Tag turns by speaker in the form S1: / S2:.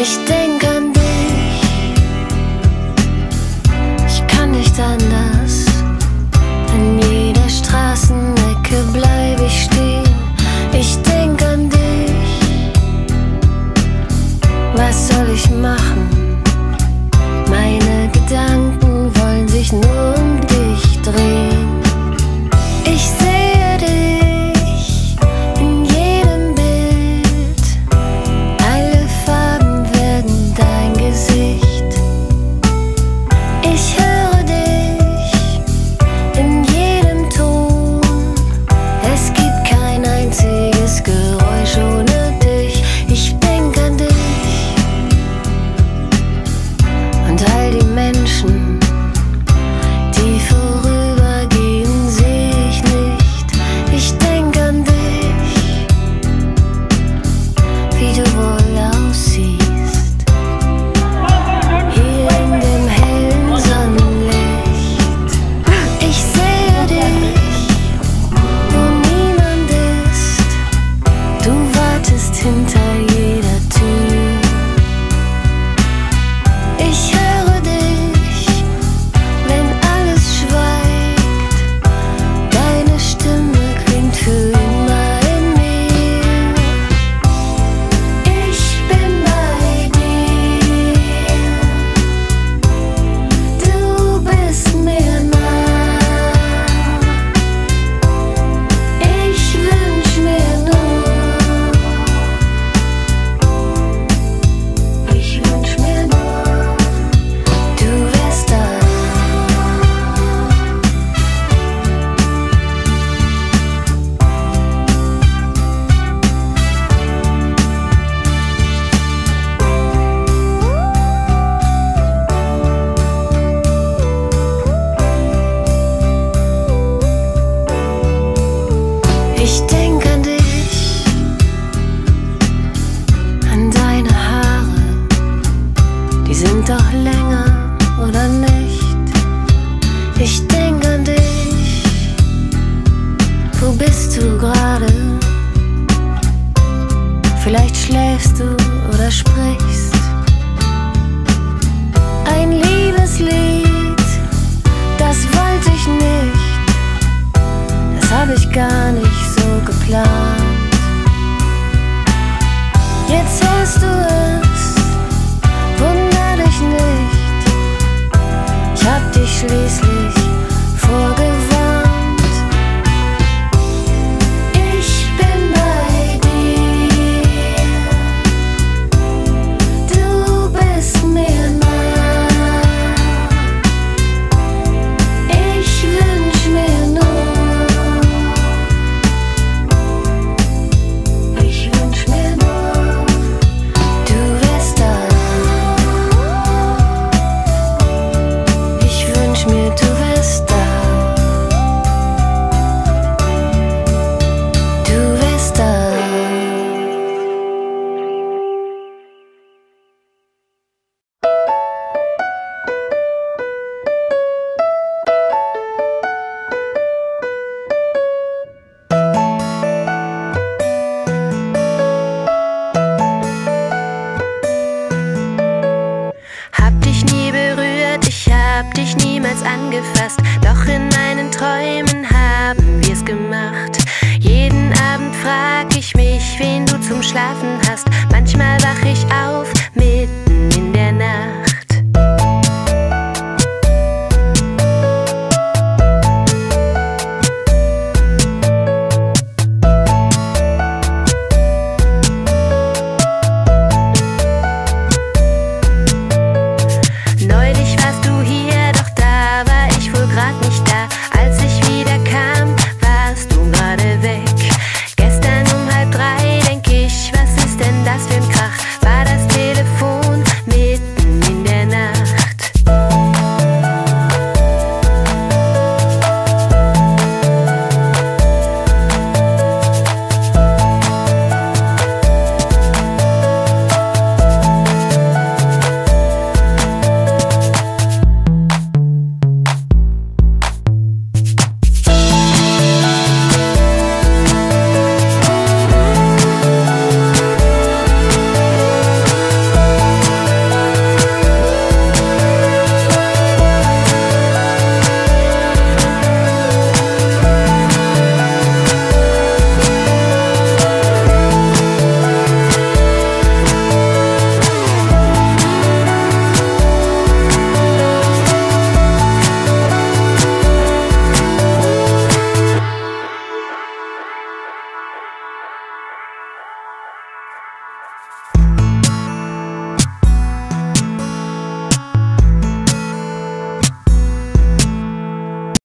S1: Ich denk an dich, ich kann nicht anders. An jeder Straßenecke bleib ich stehen. Ich denk an dich, was soll ich machen? Meine Gedanken wollen sich nur um dich drehen. Ich sehe dich in jedem Bild, alle Farben werden dein Gesicht. Ich höre dich in jedem Ton, es gibt kein einziges Geräusch ohne dich. Ich denk an dich und all die Menschen, die vorübergehen, seh ich nicht. Ich denk an dich, wie du wohl aussiehst, hier in dem hellen Sonnenlicht. Ich sehe dich, wo niemand ist, du wartest hinter jeder Tür. Ich höre dich, wenn alles schweigt, deine Stimme klingt für immer in mir. Ich bin bei dir, du bist mir nah. Ich wünsch mir nur, du wärst da. Ich denk an dich, an deine Haare, die sind doch länger, oder nicht? Ich denk an dich, wo bist du gerade? Vielleicht schläfst du oder sprichst. Ein Liebeslied, das wollte ich nicht, das hab ich gar nicht so geplant. Jetzt hörst du es, wunder dich nicht, ich hab dich schließlich vorgewarnt. Ich bin bei dir, du bist mir nah. Ich wünsch mir nur, du wärst da. Ich wünsch mir, du wärst da. Du wärst da. Hab dich nie berührt, ich hab dich niemals angefasst, doch in meinen Träumen haben wir's gemacht. Jeden Abend frag ich mich, wen du zum Schlafen hast. Manchmal wach ich auf